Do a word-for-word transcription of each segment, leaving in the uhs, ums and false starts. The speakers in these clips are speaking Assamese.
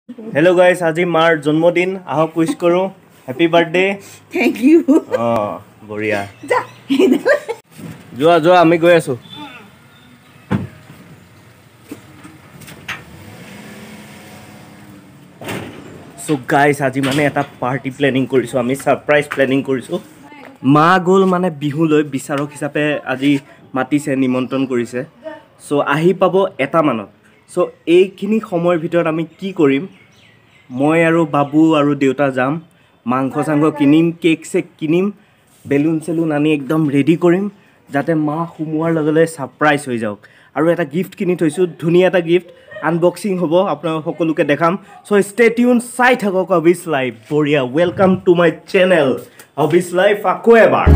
Hello guys, আজি মাৰ জন্মদিন আহক উইশ কৰো হ্যাপি বাৰ্থডে Thank you. অ বঢ়িয়া যোৱা যোৱা আমি গৈ আছো সো গাইস আজি মানে এটা পাৰ্টি প্ল্যানিং কৰিছো আমি সাৰপ্ৰাইজ প্ল্যানিং কৰিছো মা গল মানে বিহু লৈ বিচাৰক হিচাপে আজি মাতিছে নিমন্ত্ৰণ কৰিছে সো আহি পাব এটা মানত সো এইখিনি সময়ৰ ভিতৰত আমি কি কৰিম মই আৰু বাবু আৰু দেউতা যাম মাংস সাংগ কিনিম কেক সেক কিনিম বেলুন সেলুন আনি একদম ৰেডি কৰিম যাতে মা হুমুৱাৰ লগলে সাৰপ্ৰাইজ হৈ যাওক আৰু এটা গিফট কিনি থৈছো ধুনিয়া এটা গিফট আনবক্সিং হ'ব আপোনাক সকলোকে দেখাম সো ষ্টে টিউন চাই থাকক অবিছ লাইভ বঢ়িয়া ওয়েলকাম টু মাই চেনেল অবিছ লাইভ আকৌ এবাৰ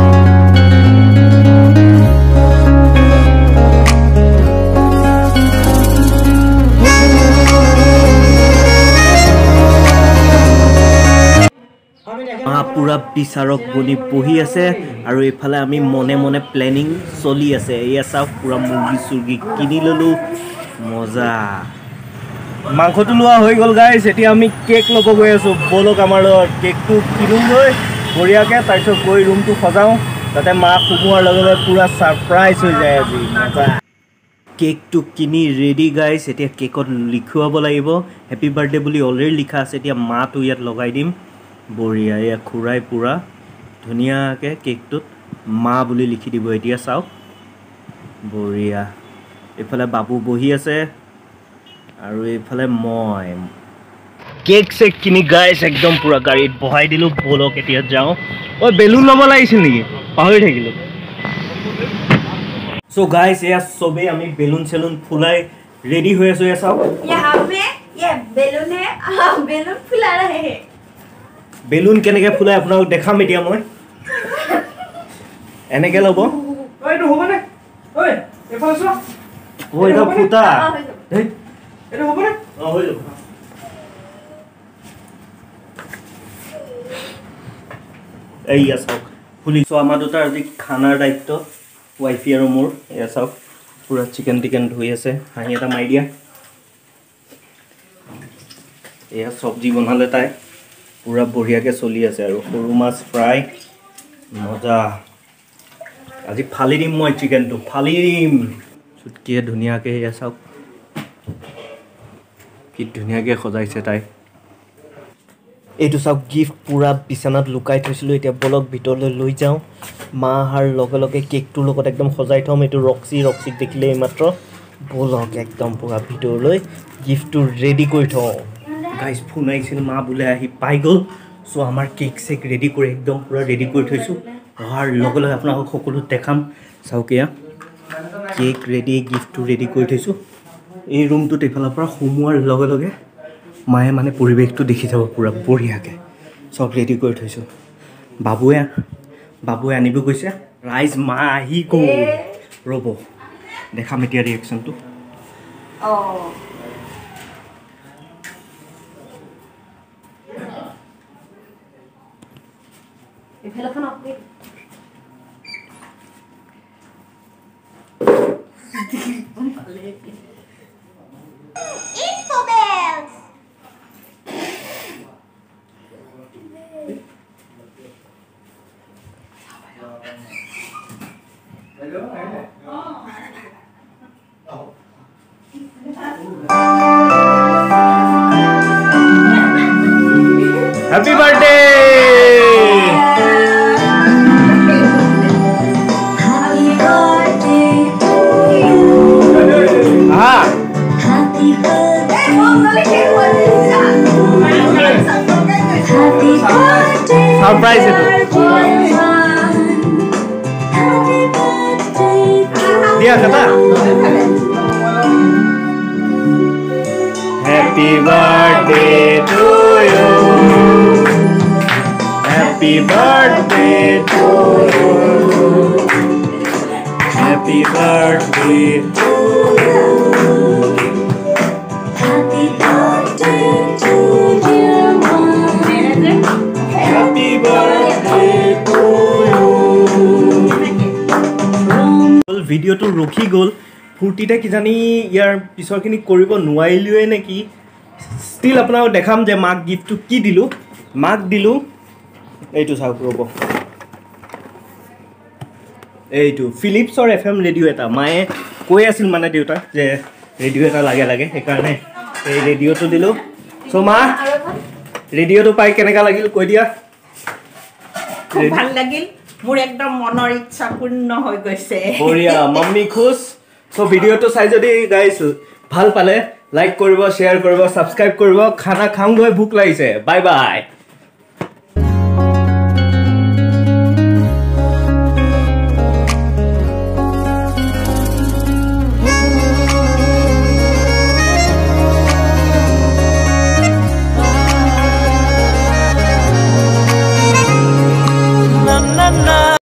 পুৰা বিচাৰক বনি বহি আছে আৰু এফালে আমি মনে মনে প্ল্যানিং চলি আছে এয়া চাওক পুৰা মুৰ্গী সুৰ্গী কিনি ললো মজা মাংসটো লোৱা হৈ গল গাইস এতিয়া আমি কেক লব গৈ আছো বলক আমাৰ লগত কেকটো কিনুম গৈ বঢ়িয়াকে তাৰপিছত গৈ ৰুমটো সজাও তাতে মা খুমুৱাৰ লগে পুৰা সাৰপ্ৰাইজ হৈ যায় আজি মজা কেকটো কিনি ৰেডি গাইস এতিয়া কেকত লিখুৱাব লাগিব হ্যাপি বাৰ্থডে বুলি অলৰেডি লিখা আছে এতিয়া মাটো ইয়াত লগাই দিম বঢ়িয়া এয়া খুৰাই পুৰা ধুনিয়াকে কেকটোত মা বুলি লিখি দিব এতিয়া চাওক বঢ়িয়া এফালে বাবু বহি আছে আৰু এফালে মই কেক সেক কিনি গাইস একদম পুৰা গাড়ীত বহাই দিলো বলক এতিয়া যাও ঐ বেলুন লব লাগিছিল নেকি পাহৰি থাকিলো সো গাইস এয়া সবে আমি বেলুন সেলুন ফুলাই ৰেডি হৈ আছো এয়া চাওক यहाँ पे ये बेलून है हाँ बेलून फुला रहे हैं বেলুন কেনেকে ফুলাই আপোনাক দেখাম এতিয়া মই এনেকে লব ওইটো হবনে ওই এফালে চোৱা ওই দা ফুটা এই এটা হবনে অ হৈ যাব এই আছক ফুলিছো আমাৰ দুটাৰ আজি খানাৰ দায়িত্ব ওয়াইফি আৰু মোৰ এয়া চাওক পুৰা চিকেন টিকেন ধুই আছে হাঁহি এটা মাৰি দিয়া এয়া চব্জি বনালে তাই পুৰা বঢ়িয়াকে চলি আছে আৰু সৰু মাছ ফ্ৰাই মজা আজি ফালি দিম মই চিকেনটো ফালি দিম চুটকিয়ে ধুনিয়াকে এয়া চাওক কি ধুনিয়াকে সজাইছে তাই এইটো চাওক গিফট পুৰা বিছানাত লুকাই থৈছিলো এতিয়া বলক ভিতৰলৈ লৈ যাওঁ মাহাৰ লগে লগে কেকটোৰ লগত একদম সজাই থম এইটো ৰক্সি ৰক্সিক দেখিলে মাত্ৰ বলক একদম পুৰা ভিতৰলৈ গিফটটো ৰেডি কৰি থওঁ গাইস ফোন আহিছিল মা বুলে আহি পাই গল সো আমাৰ কেক সেক ৰেডি কৰি একদম পুৰা ৰেডি কৰি থৈছো আৰু লগে লগে আপোনাক সকলো দেখাম চাওকিয়া কেক ৰেডি গিফটটো ৰেডি কৰি থৈছো এই ৰুমটোত এফালৰ পৰা হুমুৱাৰ লগে লগে মায়ে মানে পৰিৱেশটো দেখি যাব পুৰা বঢ়িয়াকে সব ৰেডি কৰি থৈছো বাবুৱে বাবুৱে আনিব গৈছে ৰাইজ মা আহি গ'ল ৰব দেখাম এতিয়া ৰিয়েকচনটো ओ इफेला खाना आपके Info bells. Happy birthday! Happy birthday to you. Aha! Happy birthday. Happy birthday. Surprise itu. Happy birthday. Dia kata. Happy birthday to you. Happy birthday to you. Happy birthday to you. Happy birthday to dear one. Happy birthday to you. ভিডিঅ'টো ৰখি গ'ল ফূৰ্তিতে কি জানি ইয়াৰ পিছৰখিনি কৰিব নোৱাৰিলোৱে নেকি ষ্টিল আপোনাক দেখাম যে মাক গিফ্টটো কি দিলোঁ মাক দিলোঁ এইটো চাওক ৰ'ব এইটো ফিলিপছৰ এফ এম ৰেডিঅ' এটা মায়ে কৈ আছিল মানে দেউতাক যে ৰেডিঅ' এটা লাগে লাগে সেইকাৰণে এই ৰেডিঅ'টো দিলোঁ চ' মা ৰেডিঅ'টো পাই কেনেকুৱা লাগিল কৈ দিয়া খুব ভাল লাগিল মোৰ একদম মনৰ ইচ্ছা পূৰ্ণ হৈ গৈছে বঢ়িয়া মাম্মি খুশ চ' ভিডিঅ'টো চাই যদি গাইছ ভাল পালে লাইক কৰিব শ্বেয়াৰ কৰিব ছাবস্ক্ৰাইব কৰিব খানা খাওঁগৈ ভোক লাগিছে বাই বাই